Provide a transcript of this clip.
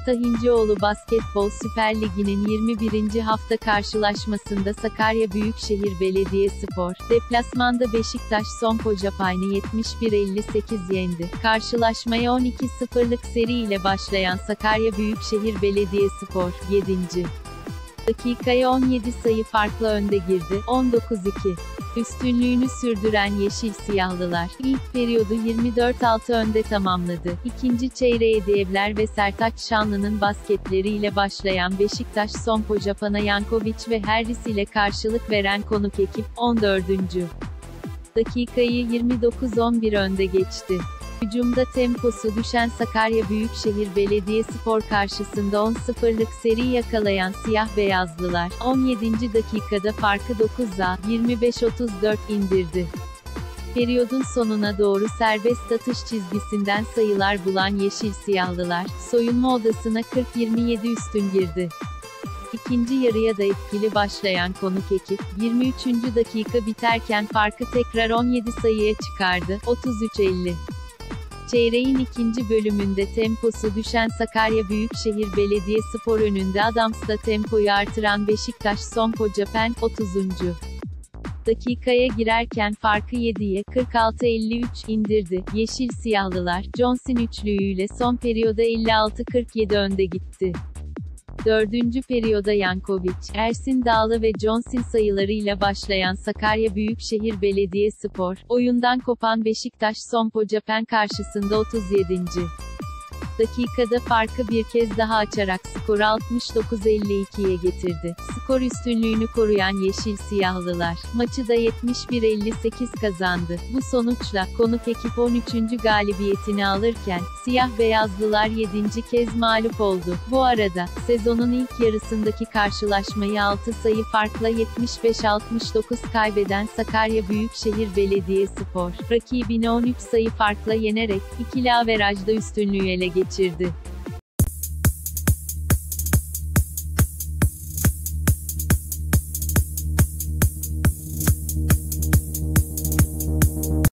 Tahincioğlu Basketbol Süper Ligi'nin 21. hafta karşılaşmasında Sakarya Büyükşehir Belediyespor, deplasmanda Beşiktaş Sonkocapen'i 71-58 yendi. Karşılaşmaya 12-0'lık seri ile başlayan Sakarya Büyükşehir Belediyespor, 7. dakikaya 17 sayı farkla önde girdi, 19-2. Üstünlüğünü sürdüren Yeşil Siyahlılar, ilk periyodu 24-6 önde tamamladı. İkinci çeyreğe Dievler ve Sertaç Şanlı'nın basketleriyle başlayan Beşiktaş Sonkocapen'a Yankovic ve Harris ile karşılık veren konuk ekip, 14. dakikayı 29-11 önde geçti. Hücumda temposu düşen Sakarya Büyükşehir Belediyespor karşısında 10-0'lık seri yakalayan Siyah-Beyazlılar, 17. dakikada farkı 9'a, 25-34 indirdi. Periyodun sonuna doğru serbest atış çizgisinden sayılar bulan Yeşil Siyahlılar, soyunma odasına 40-27 üstün girdi. İkinci yarıya da etkili başlayan konuk ekip, 23. dakika biterken farkı tekrar 17 sayıya çıkardı, 33-50. Çeyreğin ikinci bölümünde temposu düşen Sakarya Büyükşehir Belediyespor önünde Adams'ta tempoyu artıran Beşiktaş Sonkocapen, 30. dakikaya girerken farkı 7'ye, 46-53 indirdi. Yeşil Siyahlılar, Johnson üçlüğüyle son periyoda 56-47 önde gitti. Dördüncü periyoda Yankovic, Ersin Dağlı ve Johnson sayılarıyla başlayan Sakarya Büyükşehir Belediyespor, oyundan kopan Beşiktaş Sonkocapen karşısında 37. dakikada farkı bir kez daha açarak skoru 69-52'ye getirdi. Skor üstünlüğünü koruyan Yeşil Siyahlılar, maçı da 71-58 kazandı. Bu sonuçla, konuk ekip 13. galibiyetini alırken, Siyah-Beyazlılar 7. kez mağlup oldu. Bu arada, sezonun ilk yarısındaki karşılaşmayı 6 sayı farkla 75-69 kaybeden Sakarya Büyükşehir Belediyespor, rakibini 13 sayı farkla yenerek, ikili averajda üstünlüğü ele geçirdi.